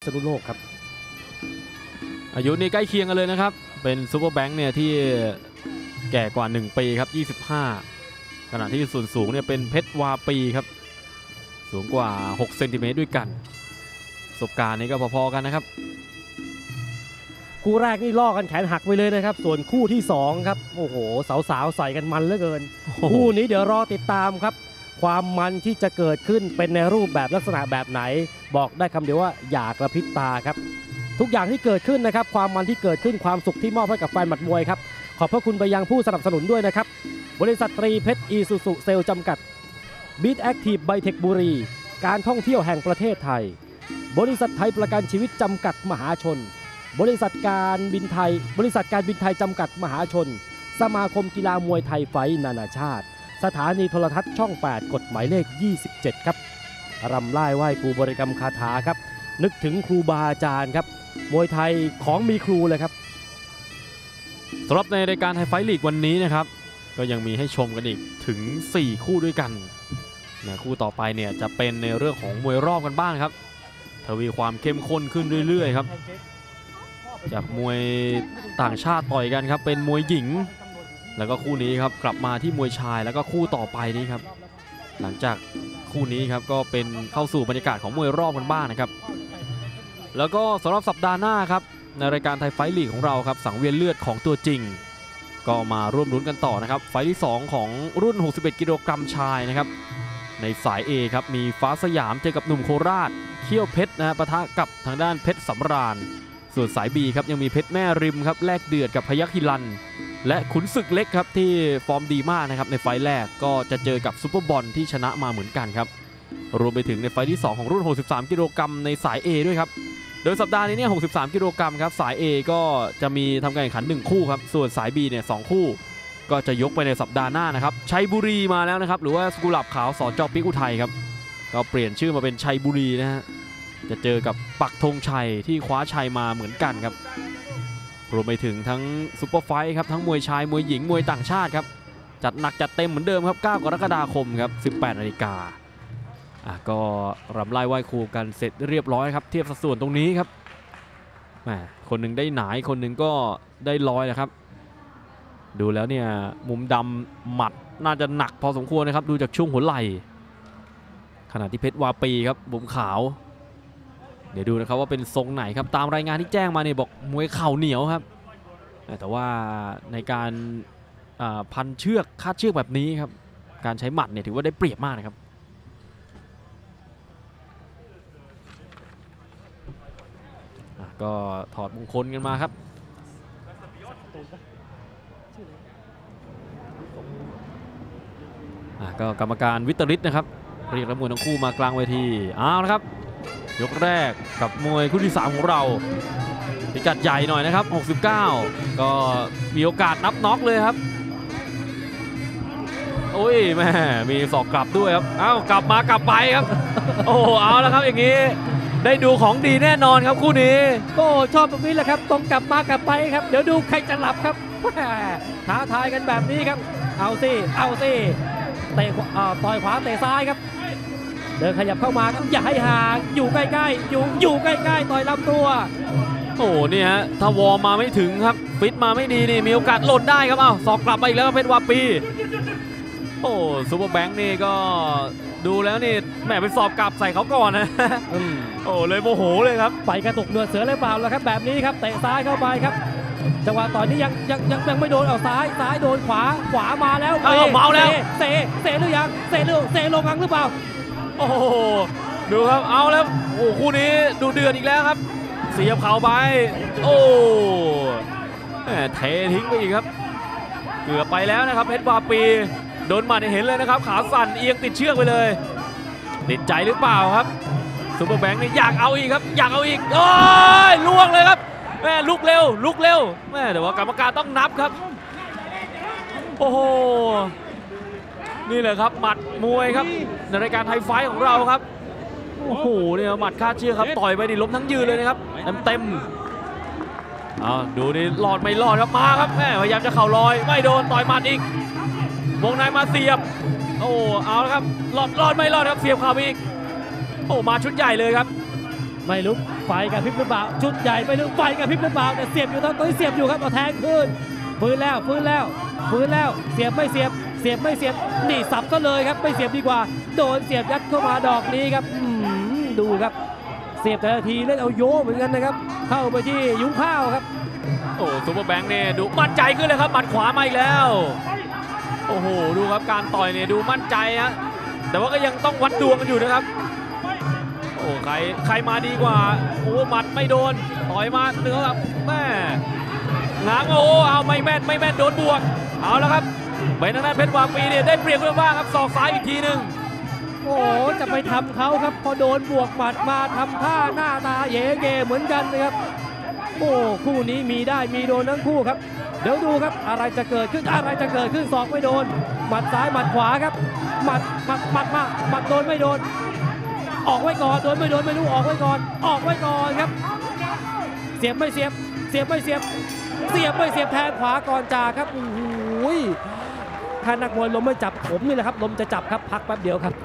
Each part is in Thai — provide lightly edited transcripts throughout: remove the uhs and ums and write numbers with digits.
ษณุโลกครับอายุนี่ใกล้เคียงกันเลยนะครับเป็นซูเปอร์แบงค์เนี่ยที่แก่กว่า1 ปีครับ25ขณะที่ส่วนสูงเนี่ยเป็นเพชรวาปีครับสูงกว่า6 เซนติเมตรด้วยกันประสบการณ์นี้ก็พอๆกันนะครับคู่แรกนี่ล่อกันแขนหักไปเลยนะครับส่วนคู่ที่2ครับโอ้โหสาวๆใส่กันมันเหลือเกินคู่นี้เดี๋ยวรอติดตามครับความมันที่จะเกิดขึ้นเป็นในรูปแบบลักษณะแบบไหนบอกได้คำเดียวว่าอย่ากระพริบตาครับทุกอย่างที่เกิดขึ้นนะครับความมันที่เกิดขึ้นความสุขที่มอบให้กับแฟนหมัดมวยครับขอบพระคุณไปยังผู้สนับสนุนด้วยนะครับบริษัทตรีเพชรอีซูซุเซลจำกัดบีทแอคทีฟไบเทคบุรีการท่องเที่ยวแห่งประเทศไทยบริษัทไทยประกันชีวิตจำกัดมหาชนบริษัทการบินไทยจำกัดมหาชนสมาคมกีฬามวยไทยไฟท์นานาชาติสถานีโทรทัศน์ช่อง8กฎหมายเลข27ครับรำไล่ไหว้ครูบริกรรมคาถาครับนึกถึงครูบาอาจารย์ครับมวยไทยของมีครูเลยครับสำหรับในรายการไทยไฟท์ลีกวันนี้นะครับก็ยังมีให้ชมกันอีกถึง4 คู่ด้วยกันนะคู่ต่อไปเนี่ยจะเป็นในเรื่องของมวยรอบกันบ้างครับทวีความเข้มข้นขึ้นเรื่อยๆครับจากมวยต่างชาติต่อยกันครับเป็นมวยหญิงแล้วก็คู่นี้ครับกลับมาที่มวยชายแล้วก็คู่ต่อไปนี้ครับหลังจากคู่นี้ครับก็เป็นเข้าสู่บรรยากาศของมวยรอบกันบ้างนะครับแล้วก็สำหรับสัปดาห์หน้าครับในรายการไทยไฟท์ลีกของเราครับสังเวียนเลือดของตัวจริงก็มาร่วมลุ้นกันต่อนะครับไฟท์ที่2ของรุ่น61 กิโลกรัมชายนะครับในสาย A ครับมีฟ้าสยามเจอกับหนุ่มโคราชเขี้ยวเพชรนะปะทะกับทางด้านเพชรสำราญส่วนสาย B ครับยังมีเพชรแม่ริมครับแลกเดือดกับพยัคฆ์ฮิรันและขุนศึกเล็กครับที่ฟอร์มดีมากนะครับในไฟล์แรกก็จะเจอกับซุปเปอร์บอลที่ชนะมาเหมือนกันครับรวมไปถึงในไฟล์ที่2ของรุ่น63 กิโลกรัมในสาย A ด้วยครับโดยสัปดาห์นี้เนี่ย63 กิโลกรัมครับสาย A ก็จะมีทำการแข่งขัน1 คู่ครับส่วนสาย B เนี่ย2 คู่ก็จะยกไปในสัปดาห์หน้านะครับชัยบุรีมาแล้วนะครับหรือว่าสกุหลาบขาวสจ.ปิ๊กอุทัยครับก็เปลี่ยนชื่อมาเป็นชัยบุรีนะฮะจะเจอกับปักธงชัยที่คว้าชัยมาเหมือนกันครับรวมไปถึงทั้งซุปเปอร์ไฟท์ครับทั้งมวยชายมวยหญิงมวยต่างชาติครับจัดหนักจัดเต็มเหมือนเดิมครับ9 กรกฎาคมครับ 18 นาฬิกาก็รำไล่ไหว้ครูกันเสร็จเรียบร้อยครับเทียบสัดส่วนตรงนี้ครับแหมคนหนึ่งได้หนาคนหนึ่งก็ได้ร้อยนะครับดูแล้วเนี่ยมุมดำหมัดน่าจะหนักพอสมควรนะครับดูจากช่วงหัวไหล่ขณะที่เพชรวาปีครับบุ๋มขาวเดี๋ยวดูนะครับว่าเป็นทรงไหนครับตามรายงานที่แจ้งมาเนี่ยบอกมวยเข่าเหนียวครับแต่ว่าในการพันเชือกคาดเชือกแบบนี้ครับการใช้หมัดเนี่ยถือว่าได้เปรียบมากนะครับก็ถอดมงคลกันมาครับก็กรรมการวิตริศนะครับเรียกนักมวยทั้งคู่มากลางเวทีเอาละครับยกแรกกับมวยคู่ที่3ของเราพิกัดใหญ่หน่อยนะครับ69ก็มีโอกาสนับน็อกเลยครับโอ้ยแม่มีศอกกลับด้วยครับเอ้ากลับมากลับไปครับโอ้เอาแล้วครับอย่างนี้ได้ดูของดีแน่นอนครับคู่นี้โอ้ชอบตรงนี้แหละครับตรงกลับมากลับไปครับเดี๋ยวดูใครจะหลับครับท้าทายกันแบบนี้ครับเอาสิเตะต่อยขวาเตะซ้ายครับเดินขยับเข้ามาครับอย่าให้ห่างอยู่ใกล้ๆอยู่ใกล้ๆต่อยลำตัวโอ้นี่ฮะถ้าวอร์มมาไม่ถึงครับฟิตมาไม่ดีนี่มีโอกาสหล่นได้ครับศอกกลับไปอีกแล้วเพชรวาปีโอ้ซุปเปอร์แบงค์นี่ก็ดูแล้วนี่แหมไปสอบกลับใส่เขาก่อนนะโอ้เลยโมโหเลยครับไปกระตุกเนื้อเสือเลยเปล่าแล้วครับแบบนี้ครับเตะซ้ายเข้าไปครับจังหวะต่อยนี้ยังไม่โดนเอาซ้ายโดนขวามาแล้วเมาแล้วเซหรือยังเซลงอังหรือเปล่าโอ้โหดูครับเอาแล้วโอ้คู่นี้ดูเดือดอีกแล้วครับเสียบเข่าไปโอ้เททิ้งไปอีกครับเกือบไปแล้วนะครับเพชรวาปีโดนหมัดเห็นเลยนะครับขาสั่นเอียงติดเชือกไปเลยติดใจหรือเปล่าครับซุปเปอร์แบงค์นี่อยากเอาอีกครับอยากเอาอีกโอ้ยล่วงเลยครับแม่ลุกเร็วแม่แต่ว่ากรรมการต้องนับครับโอ้โหนี่แหละครับหมัดมวยครับในรายการไทยไฟท์ของเราครับโอ้โหเนี่ยหมัดคาดเชือกครับต่อยไปดิล้มทั้งยืนเลยนะครับเต็มดูนี่รอดไม่รอดครับมาครับแม่พยายามจะเข่าลอยไม่โดนต่อยหมัดอีกวงในมาเสียบโอ้เอาแล้วครับรอดไม่รอดครับเสียบเข่าอีกโอ้มาชุดใหญ่เลยครับไม่รู้ไฟกับพริบหรือเปล่าชุดใหญ่ไม่รู้ไฟกับพริบหรือเปล่าแต่เสียบอยู่ตอนนี้เสียบอยู่ครับเอาแทงขึ้นฟื้นแล้วฟื้นแล้วฟื้นแล้วเสียบไม่เสียบเสียบไม่เสียบนี่สับก็เลยครับไม่เสียบดีกว่าโดนเสียบยัดเข้ามาดอกนี้ครับดูครับเสียบแต่ละทีเล่นเอาโยเหมือนกันนะครับเข้าไปที่ยุ้งข้าวครับโอ้ซุปเปอร์แบงค์เนี่ยดูมั่นใจขึ้นเลยครับหมัดขวามาอีกแล้วโอ้โหดูครับการต่อยเนี่ยดูมั่นใจฮะแต่ว่าก็ยังต้องวัดดวงกันอยู่นะครับโอ้ใครมาดีกว่าโอ้หมัดไม่โดนต่อยมาเนื้อครับแม่ง้างโอ้เอาไม่แม่นโดนบวกเอาแล้วครับเป็นทางด้านเพชรวาปีเนี่ยได้เปรียบเรื่องบ้างครับศอกซ้ายอีกทีหนึ่งโอ้จะไปทำเขาครับพอโดนบวกหมัดมาทำท่าหน้าตาเย่เกเหมือนกันนะครับโอ้คู่นี้มีได้มีโดนทั้งคู่ครับเดี๋ยวดูครับอะไรจะเกิดขึ้นศอกไม่โดนหมัดซ้ายหมัดขวาครับหมัดมาหมัดโดนไม่โดนออกไว้ก่อนโดนไม่โดนไม่รู้ออกไว้ก่อนครับเสียบไม่เสียบแทงขวาก่อนจากครับโอ้โหถ้านักมวยลมไม่จับผมนี่แหละครับลมจะจับครับพักแป๊บเดียวครับ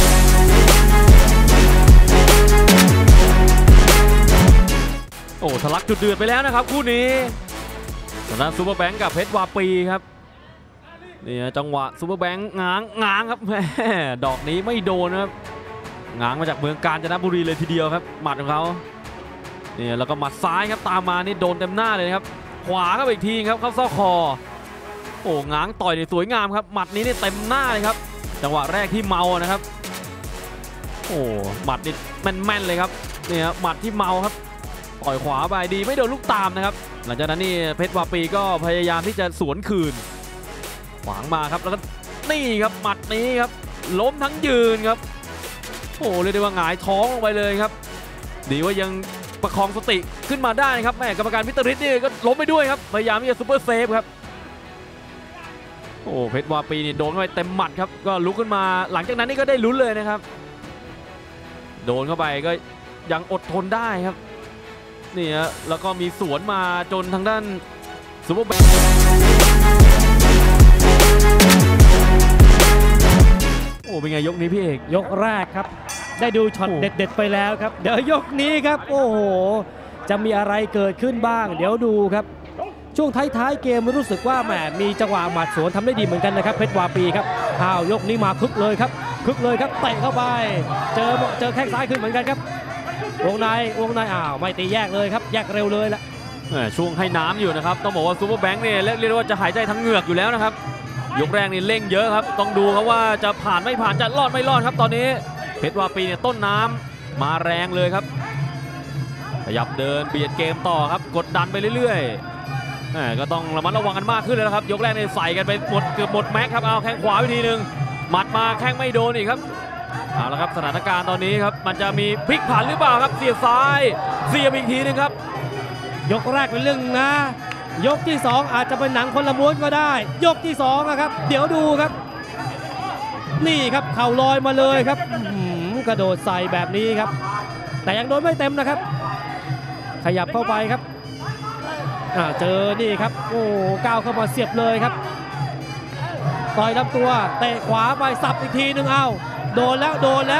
โอ้ทะลักจุดเดือดไปแล้วนะครับคู่นี้ทางด้านซูเปอร์แบงค์กับเพชรวาปีครับนี่จังหวะซูเปอร์แบงค์ง้างครับแม่ดอกนี้ไม่โดนนะครับง้างมาจากเมืองกาญจนบุรีเลยทีเดียวครับหมัดของเขานี่แล้วก็หมัดซ้ายครับตามมานี่โดนเต็มหน้าเลยครับขวาเข้าไปอีกทีครับเข้าซอกคอโอ้ง้างต่อยเนี่ยสวยงามครับหมัดนี้นี่เต็มหน้าเลยครับจังหวะแรกที่เมานะครับโอ้หมัดนี่แม่นเลยครับนี่ครับหมัดที่เมาครับต่อยขวาไปดีไม่โดนลูกตามนะครับหลังจากนั้นนี่เพชรวาปีก็พยายามที่จะสวนคืนขวางมาครับแล้วก็นี่ครับหมัดนี้ครับล้มทั้งยืนครับโอ้เรียกได้ว่าหงายท้องลงไปเลยครับดีว่ายังประคองสติขึ้นมาได้ครับแม่กรรมการพิตริศนี่ก็ล้มไปด้วยครับพยายามที่จะซุปเปอร์เซฟครับโอ้เพชรวาปีนี่โดนเข้าไปเต็มหมัดครับก็ลุกขึ้นมาหลังจากนั้นนี่ก็ได้ลุ้นเลยนะครับโดนเข้าไปก็ยังอดทนได้ครับนี่ฮะแล้วก็มีสวนมาจนทางด้านซุปเปอร์แบงค์โอ้เป็นไงยกนี้พี่เอกยกแรกครับได้ดูช็อตเด็ดๆไปแล้วครับเดี๋ยวยกนี้ครับโอ้โหจะมีอะไรเกิดขึ้นบ้างเดี๋ยวดูครับช่วงท้ายๆเกมรู้สึกว่าแหมมีจังหวะหมัดสวนทำได้ดีเหมือนกันนะครับเพชรวาปีครับยกนี้มาคึกเลยครับเตะเข้าไปเจอแข้งซ้ายขึ้นเหมือนกันครับวงในไม่ตีแยกเลยครับแยกเร็วเลยละช่วงให้น้ำอยู่นะครับต้องบอกว่าซูเปอร์แบงค์เนี่ยเรียกว่าจะหายใจทั้งเหงือกอยู่แล้วนะครับยกแรกนี่เร่งเยอะครับต้องดูครับว่าจะผ่านไม่ผ่านจะรอดไม่รอดครับตอนนี้เพชรวาปีเนี่ยต้นน้ำมาแรงเลยครับขยับเดินเบียดเกมต่อครับกดดันไปเรื่อยๆก็ต้องระมัดระวังกันมากขึ้นเลยนะครับยกแรกเนี่ยใส่กันไปเกือบหมดแม็กครับเอาแข้งขวาไปทีนึงหมัดมาแข้งไม่โดนอีกครับเอาละครับสถานการณ์ตอนนี้ครับมันจะมีพลิกผันหรือเปล่าครับเสียบซ้ายเสียบอีกทีนึงครับยกแรกเป็นเรื่องนะยกที่2อาจจะเป็นหนังคนละม้วนก็ได้ยกที่2นะครับเดี๋ยวดูครับนี่ครับเข่าลอยมาเลยครับกระโดดใส่แบบนี้ครับแต่ยังโดนไม่เต็มนะครับขยับเข้าไปครับเจอนี่ครับโอ้ก้าวเข้ามาเสียบเลยครับต่อยลำตัวเตะขวาไปสับอีกทีนึงโดนแล้ว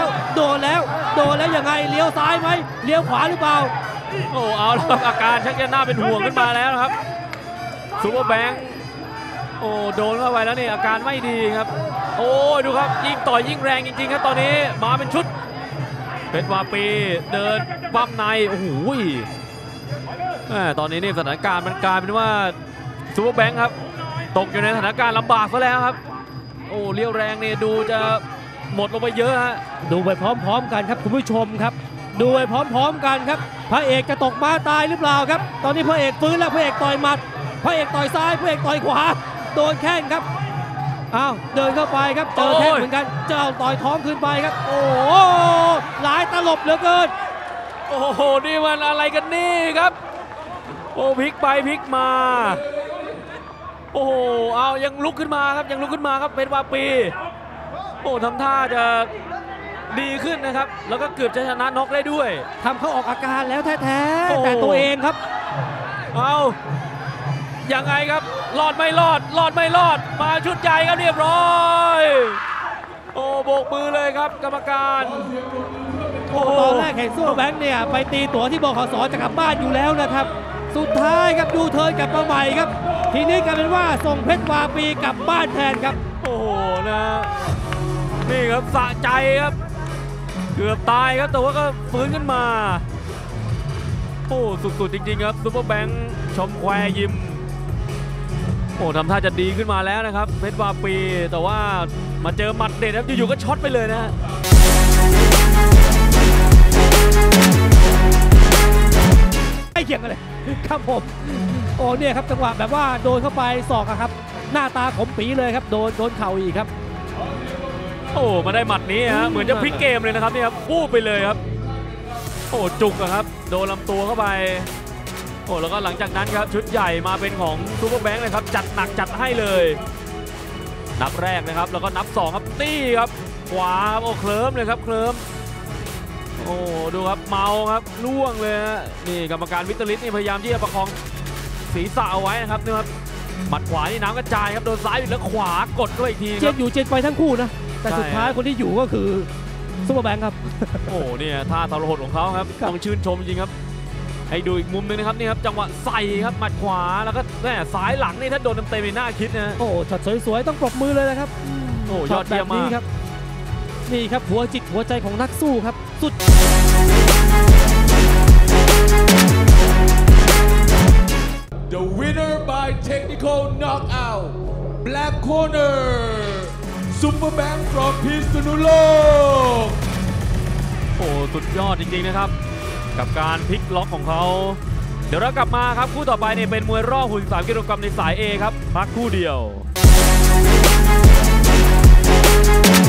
ยังไงเลี้ยวซ้ายไหมเลี้ยวขวาหรือเปล่าโอ้เอาแล้วอาการชักจะน่าเป็นห่วงขึ้นมาแล้วครับซูเปอร์แบงค์โอ้โดนเข้าไปแล้วนี่อาการไม่ดีครับโอ้ดูครับยิ่งต่อยยิ่งแรงจริงๆครับตอนนี้มาเป็นชุดเพชรวาปีเดินปั้มในโอ้โหตอนนี้นี่สถานการณ์มันกลายเป็นว่าซูเปอร์แบงค์ครับตกอยู่ในสถานการณ์ลำบากซะแล้วครับโอ้เลี้ยวแรงนี่ดูจะหมดลงไปเยอะฮะดูไปพร้อมๆกันครับคุณผู้ชมครับดูไปพร้อมๆกันครับพระเอกจะตกม้าตายหรือเปล่าครับตอนนี้พระเอกฟื้นแล้วพระเอกต่อยหมัดพระเอกต่อยซ้ายพระเอกต่อยขวาโดนแข้งครับเดินเข้าไปครับเจอแข้งเหมือนกันเจ้าต่อยท้องขึ้นไปครับโอ้โหหลายตลบเหลือเกินโอ้โหนี่มันอะไรกันนี่ครับโอ้พลิกไปพลิกมาโอ้โหยังลุกขึ้นมาครับเพชรวาปีโอ้ทำท่าจะดีขึ้นนะครับแล้วก็เกือบจะชนะน็อกได้ด้วยทำเขาออกอาการแล้วแท้ๆแต่ตัวเองครับยังไงครับรอดไม่รอดมาชุดใหญ่ครับเรียบร้อยโอ้โบกมือเลยครับกรรมการโอ้ตอนแรกเห็นซูเปอร์แบงค์เนี่ยไปตีตั๋วที่บขสจะกลับบ้านอยู่แล้วนะครับสุดท้ายครับยูเทิร์นกลับมาใหม่ครับทีนี้กลายเป็นว่าส่งเพชรวาปีกลับบ้านแทนครับโอ้โหนะนี่ครับสะใจครับเกือบตายครับแต่ว่าก็ฟื้นขึ้นมาโอ้สุดๆจริงๆครับซูเปอร์แบงค์ชมแควยิมโอ้ทำท่าจะดีขึ้นมาแล้วนะครับเพชรวาปีแต่ว่ามาเจอหมัดเด็ดครับอยู่ๆก็ช็อตไปเลยนะไม่เกี่ยงกันเลยครับผมโอ้เนี่ยครับจังหวะแบบว่าโดนเข้าไปศอกครับหน้าตาขมปีเลยครับโดนเข่าอีกครับโอ้มาได้หมัดนี้ฮะเหมือนจะพลิกเกมเลยนะครับนี่ครับฟู่ไปเลยครับโอ้จุกครับโดนลำตัวเข้าไปโอ้แล้วก็หลังจากนั้นครับชุดใหญ่มาเป็นของซูเปอร์แบงค์เลยครับจัดหนักจัดให้เลยนับแรกนะครับแล้วก็นับ2ครับตี้ครับขวาโอ้เคลิ้มเลยครับเคลิ้มโอ้ดูครับเมาครับล่วงเลยฮะนี่กรรมการวิตลิตนี่พยายามที่จะประคองศีรษะเอาไว้นะครับนี่ครับหมัดขวานี่น้ำกระจายครับโดนซ้ายอยู่แล้วขวากดด้วยอีกทีเจ็บอยู่เจ็บไปทั้งคู่นะแต่สุดท้ายคนที่อยู่ก็คือซูเปอร์แบงค์ครับโอ้เนี่ยท่าทรหดของเขาครับต้องชื่นชมจริงครับให้ดูอีกมุมนึงนะครับนี่ครับจังหวะใส่ครับหมัดขวาแล้วก็แม่ซ้ายหลังนี่ถ้าโดนเต็มๆในหน้าคิดนะโอ้ช็อตสวยๆต้องปรบมือเลยนะครับโอ้ยอดเยี่ยมมากครับนี่ครับหัวจิตหัวใจของนักสู้ครับสุด The winner by technical knockout Black Corner Super Bank from พิษณุโลกโอ้สุดยอดจริงๆนะครับกับการพลิกล็อกของเขาเดี๋ยวเรากลับมาครับคู่ต่อไปเนี่ยเป็นมวยรอบ63กิโลกรัมในสาย A ครับพักคู่เดียว